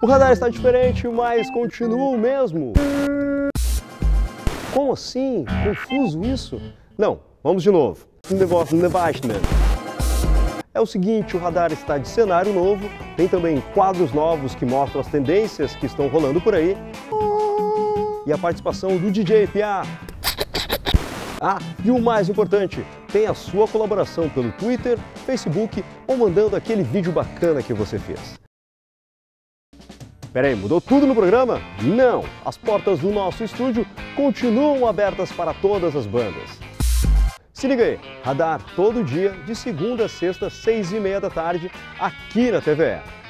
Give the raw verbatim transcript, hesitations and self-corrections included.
O radar está diferente, mas continua o mesmo. Como assim? Confuso isso? Não, vamos de novo. É o seguinte, o radar está de cenário novo, tem também quadros novos que mostram as tendências que estão rolando por aí. E a participação do D J Piá. Ah, e o mais importante, tem a sua colaboração pelo Twitter, Facebook ou mandando aquele vídeo bacana que você fez. Peraí, mudou tudo no programa? Não! As portas do nosso estúdio continuam abertas para todas as bandas. Se liga aí, Radar todo dia, de segunda a sexta, seis e meia da tarde, aqui na T V E.